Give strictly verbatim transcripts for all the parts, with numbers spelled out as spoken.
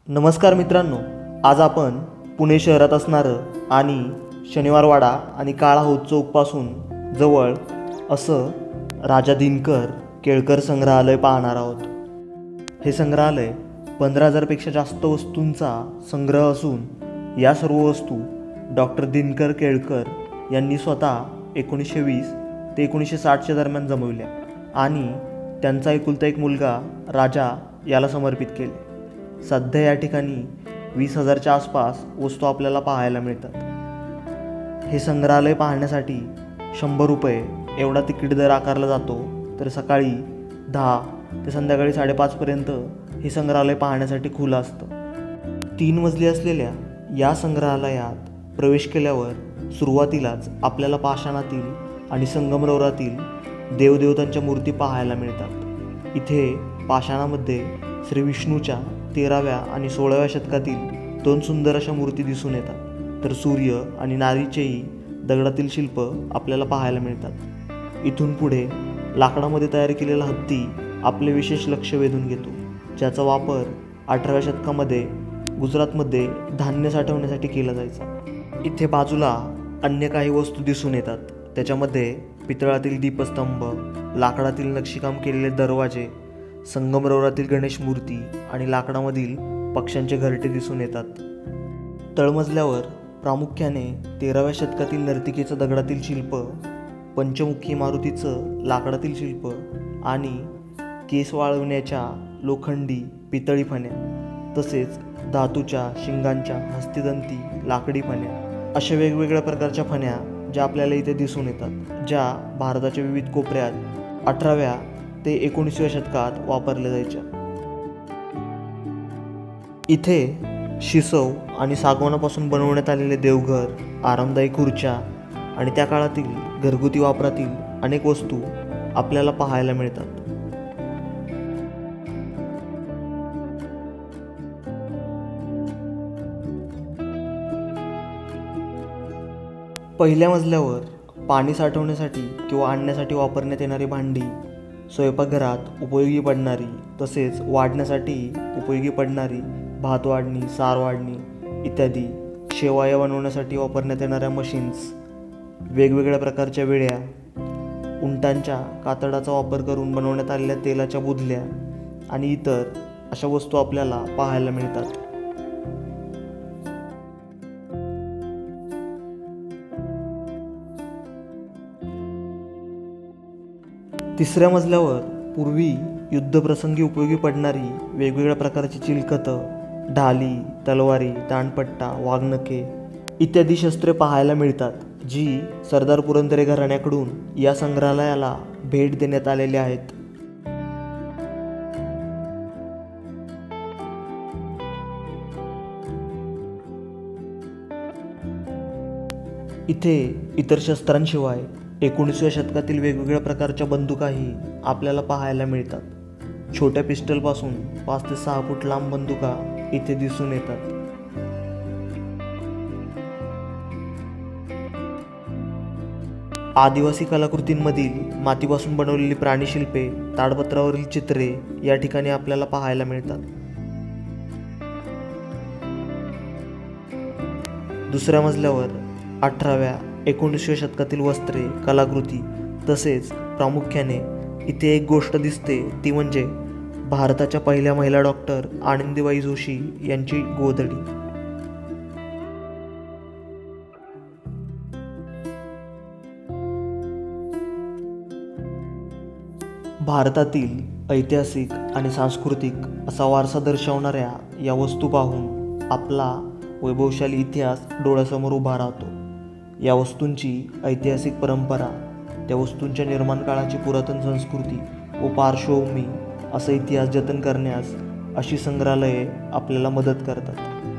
नमस्कार मित्रांनो, आज आपण पुणे शहरात असणारं आणि शनिवारवाडा आणि काळा हौद चौकपासून जवळ असं राजा दिनकर केळकर संग्रहालय पाहणार आहोत. हे संग्रहालय पंधरा हजारपेक्षा जास्त वस्तूंचा संग्रह असून या सर्व वस्तू डॉक्टर दिनकर केळकर यांनी स्वतः एकोणीसशे वीस ते एकोणीसशे साठच्या दरम्यान जमवल्या आणि त्यांचा एकुलता एक मुलगा राजा याला समर्पित केले. सध्या या ठिकाणी वीस हजारच्या आसपास वस्तू आपल्याला पाहायला मिळतात. हे संग्रहालय पाहण्यासाठी शंभर रुपये एवढा तिकीट दर आकारला जातो. तर सकाळी दहा ते संध्याकाळी साडेपाचपर्यंत हे संग्रहालय पाहण्यासाठी खुलं असतं. तीन मजली असलेल्या या संग्रहालयात प्रवेश केल्यावर सुरुवातीलाच आपल्याला पाषाणातील आणि संगमरवरातील देवदेवतांच्या मूर्ती पाहायला मिळतात. इथे पाषाणामध्ये श्री विष्णूच्या तेराव्या आणि सोळाव्या शतकातील दोन सुंदर अशा मूर्ती दिसून येतात. तर सूर्य आणि नारीचेही दगडातील शिल्प आपल्याला पाहायला मिळतात. इथून पुढे लाकडामध्ये तयार केलेला हत्ती आपले विशेष लक्ष वेधून घेतो, ज्याचा वापर अठराव्या शतकामध्ये गुजरातमध्ये धान्य साठवण्यासाठी केला जायचा. इथे बाजूला अन्य काही वस्तू दिसून येतात. त्याच्यामध्ये पितळातील दीपस्तंभ, लाकडातील नक्षीकाम केलेले दरवाजे, संगमरवरातील गणेश मूर्ती आणि लाकडामधील पक्ष्यांचे घरटे दिसून येतात. तळमजल्यावर प्रामुख्याने तेराव्या शतकातील नर्तिकेचं दगडातील शिल्प, पंचमुखी मारुतीचं लाकडातील शिल्प आणि केस वाळवण्याच्या लोखंडी पितळी फण्या, तसेच धातूच्या शिंगांच्या हस्तिदंती लाकडी फण्या अशा वेगवेगळ्या प्रकारच्या फण्या ज्या आपल्याला इथे दिसून येतात, ज्या भारताच्या विविध कोपऱ्यात अठराव्या ते एकोणीसव्या शतकात वापरल्या जायच्या. इथे शिसव आणि सागवानापासून बनवण्यात आलेले देवघर, आरामदायी खुर्च्या आणि त्या काळातील घरगुती वापरातील अनेक वस्तू आपल्याला पाहायला मिळतात. पहिल्या मजल्यावर पाणी साठवण्यासाठी किंवा आणण्यासाठी वापरण्यात येणारी भांडी, स्वयंपाकघरात उपयोगी पडणारी तसेच वाढण्यासाठी उपयोगी पडणारी भात वाढणी, सार वाढणी इत्यादी, शेवाया बनवण्यासाठी वापरण्यात येणाऱ्या मशीन्स, वेगवेगळ्या प्रकारच्या वेळ्या, उंटांच्या कातडाचा वापर करून बनवण्यात आलेल्या तेलाच्या बुधल्या आणि इतर अशा वस्तू आपल्याला पाहायला मिळतात. तिसऱ्या मजल्यावर पूर्वी युद्धप्रसंगी उपयोगी पडणारी वेगवेगळ्या प्रकारची चिलखतं, ढाली, तलवारी, दांडपट्टा, वाघनखे इत्यादी शस्त्रे पाहायला मिळतात, जी सरदार पुरंदरे घराण्याकडून या संग्रहालयाला भेट देण्यात आलेली आहेत. इथे इतर शस्त्रांशिवाय एकोणीसव्या शतकातील वेगवेगळ्या प्रकारच्या बंदुकाही आपल्याला पाहायला मिळतात. छोट्या पिस्टलपासून पाच ते सहा फूट लांब बंदुका इथे दिसून येतात. आदिवासी कलाकृतींमधील मातीपासून बनवलेली प्राणीशिल्पे, ताडपत्रावरील चित्रे या ठिकाणी आपल्याला पाहायला मिळतात. दुसऱ्या मजल्यावर अठराव्या एकोणीसव्या शतकातील वस्त्रे, कलाकृती तसेच प्रामुख्याने इथे एक गोष्ट दिसते, ती म्हणजे भारताच्या पहिल्या महिला डॉक्टर आनंदीबाई जोशी यांची गोधडी. भारतातील ऐतिहासिक आणि सांस्कृतिक असा वारसा दर्शवणाऱ्या या वस्तू पाहून आपला वैभवशाली इतिहास डोळ्यासमोर उभा राहतो. या वस्तूंची ऐतिहासिक परंपरा, त्या वस्तूंच्या निर्माण काळाची पुरातन संस्कृती व पार्श्वभूमी असा इतिहास जतन करण्यास अशी संग्रहालये आपल्याला मदत करतात.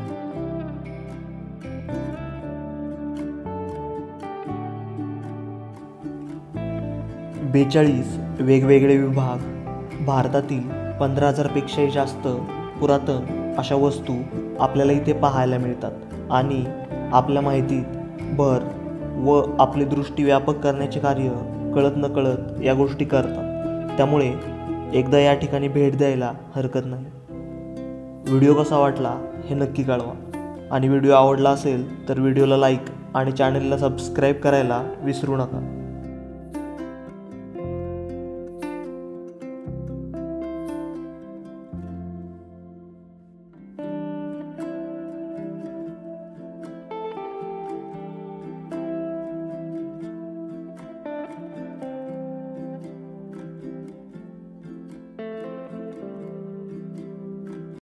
बेचाळीस वेगवेगळे विभाग, भारतातील पंधरा हजारपेक्षाही जास्त पुरातन अशा वस्तू आपल्याला इथे पाहायला मिळतात आणि आपल्या माहितीत भर व आपली दृष्टी व्यापक करण्याचे कार्य कळत नकळत या गोष्टी करतात. त्यामुळे एकदा या ठिकाणी भेट द्यायला हरकत नाही. व्हिडिओ कसा वाटला हे नक्की कळवा आणि व्हिडिओ आवडला असेल तर व्हिडिओला लाईक आणि चॅनलला सबस्क्राईब करायला विसरू नका.